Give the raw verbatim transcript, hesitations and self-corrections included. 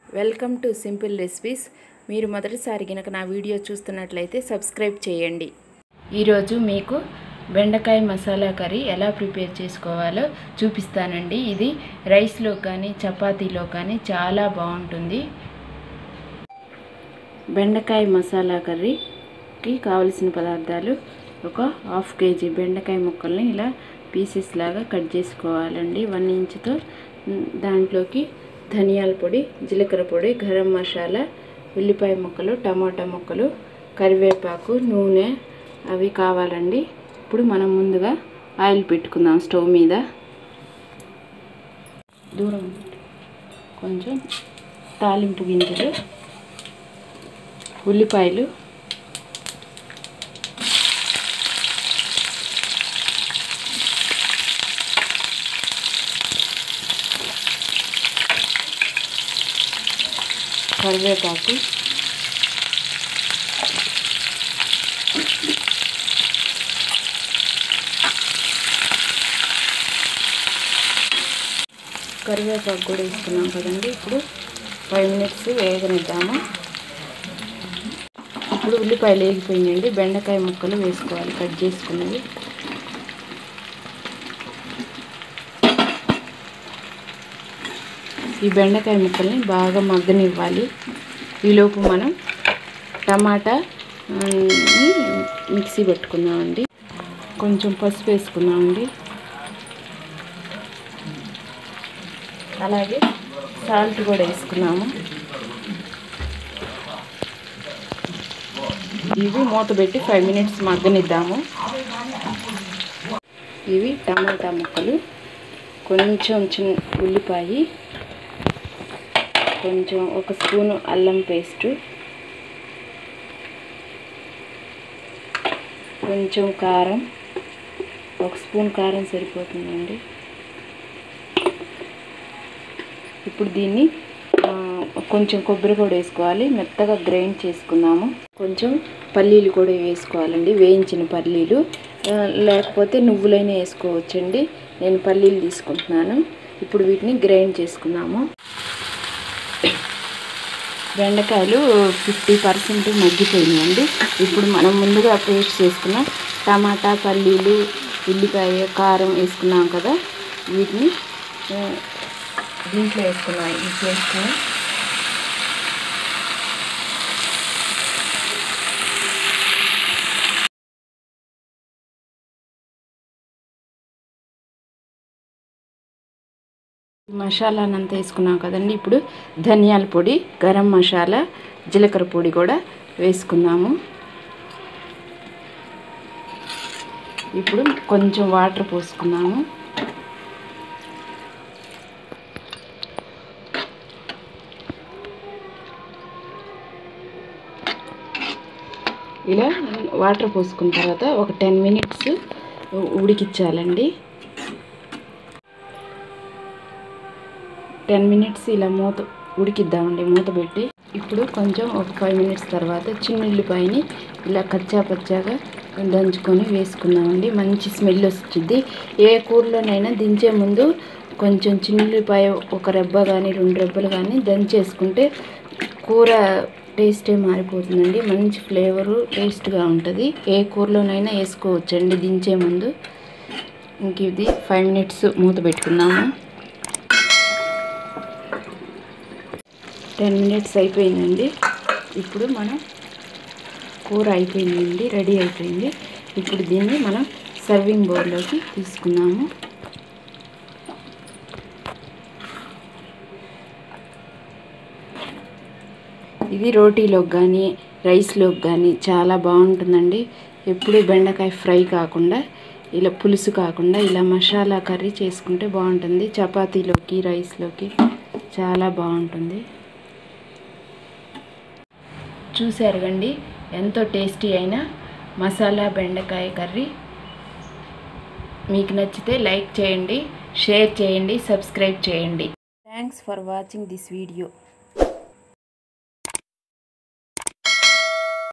Welcome to simple recipes. మీరు మొదటిసారి గనుక నా వీడియో చూస్తున్నట్లయితే సబ్స్క్రైబ్ చేయండి. ఈరోజు మీకు బెండకాయ మసాలా కర్రీ ఎలా ప్రిపేర్ చేసుకోవాలో చూపిస్తానండి. ఇది రైస్లో కానీ చపాతీలో కానీ చాలా బాగుంటుంది. బెండకాయ మసాలా కర్రీకి కావలసిన పదార్థాలు: ఒక హాఫ్ కేజీ బెండకాయ ముక్కల్ని ఇలా పీసెస్ లాగా కట్ చేసుకోవాలండి వన్ ఇంచుతో. దాంట్లోకి ధనియాల పొడి, జీలకర్ర పొడి, గరం మసాలా, ఉల్లిపాయ ముక్కలు, టమాటా ముక్కలు, కరివేపాకు, నూనె అవి కావాలండి. ఇప్పుడు మనం ముందుగా ఆయిల్ పెట్టుకుందాం స్టవ్ మీద. దూరం కొంచెం తాలింపు గింజలు, ఉల్లిపాయలు, కరివేపాకు, కరివేపాకు కూడా వేసుకున్నాం కదండి. ఇప్పుడు ఫైవ్ మినిట్స్ వేగనిద్దాము. ఇప్పుడు ఉల్లిపాయలు వేగిపోయినాయండి. బెండకాయ ముక్కలు వేసుకోవాలి కట్ చేసుకున్నవి. ఈ బెండకాయ ముక్కల్ని బాగా మగ్గనివ్వాలి. ఈలోపు మనం టమాటా మిక్సీ పెట్టుకుందామండి. కొంచెం పసుపు వేసుకుందామండి. అలాగే సాల్ట్ కూడా వేసుకున్నాము. ఇవి మూత పెట్టి ఫైవ్ మినిట్స్ మగ్గనిద్దాము. ఇవి టమాటా ముక్కలు, కొంచెం చిన్న ఉల్లిపాయ, కొంచెం ఒక స్పూను అల్లం పేస్టు, కొంచెం కారం, ఒక స్పూన్ కారం సరిపోతుందండి. ఇప్పుడు దీన్ని కొంచెం కొబ్బరి కూడా వేసుకోవాలి, మెత్తగా గ్రైండ్ చేసుకుందాము. కొంచెం పల్లీలు కూడా వేసుకోవాలండి, వేయించిన పల్లీలు, లేకపోతే నువ్వులైనా వేసుకోవచ్చండి. నేను పల్లీలు తీసుకుంటున్నాను. ఇప్పుడు వీటిని గ్రైండ్ చేసుకుందాము. బెండకాయలు ఫిఫ్టీ పర్సెంట్ మగ్గిపోయినాయండి. ఇప్పుడు మనం ముందుగా పేస్ట్ చేసుకున్న టమాటా, పల్లీలు, ఉల్లిపాయ, కారం వేసుకున్నాం కదా, వీటిని దీంట్లో వేసుకున్నాం. ఈ పేస్ట్ని మసాలానంతా వేసుకున్నాం కదండి. ఇప్పుడు ధనియాల పొడి, గరం మసాలా, జీలకర్ర పొడి కూడా వేసుకుందాము. ఇప్పుడు కొంచెం వాటర్ పోసుకున్నాము. ఇలా వాటర్ పోసుకున్న తర్వాత ఒక టెన్ మినిట్స్ ఉడికించాలండి. టెన్ మినిట్స్ ఇలా మూత ఉడికిద్దామండి మూత పెట్టి. ఇప్పుడు కొంచెం ఒక ఫైవ్ మినిట్స్ తర్వాత చిన్న ఉల్లిపాయని ఇలా కచ్చా పచ్చాగా దంచుకొని వేసుకుందామండి. మంచి స్మెల్ వస్తుంది. ఏ కూరలోనైనా దించే ముందు కొంచెం చిన్న ఉల్లిపాయ ఒక రెబ్బ కానీ రెండు రెబ్బలు కానీ దంచేసుకుంటే కూర టేస్టే మారిపోతుందండి. మంచి ఫ్లేవరు, టేస్ట్గా ఉంటుంది. ఏ కూరలోనైనా వేసుకోవచ్చండి దించే ముందు. ఇంక ఇది ఫైవ్ మినిట్స్ మూత పెట్టుకుందాము. టెన్ మినిట్స్ అయిపోయిందండి. ఇప్పుడు మనం కూర అయిపోయిందండి, రెడీ అయిపోయింది. ఇప్పుడు దీన్ని మనం సర్వింగ్ బౌల్లోకి తీసుకున్నాము. ఇది రోటీలోకి కానీ రైస్లోకి కానీ చాలా బాగుంటుందండి. ఎప్పుడు బెండకాయ ఫ్రై కాకుండా, ఇలా పులుసు కాకుండా ఇలా మసాలా కర్రీ చేసుకుంటే బాగుంటుంది. చపాతీలోకి, రైస్లోకి చాలా బాగుంటుంది. చూశారు కండి, ఎంతో టేస్టీ అయిన మసాలా బెండకాయ కర్రీ. మీకు నచ్చితే లైక్ చేయండి, షేర్ చేయండి, సబ్స్క్రైబ్ చేయండి. Thanks for watching this video.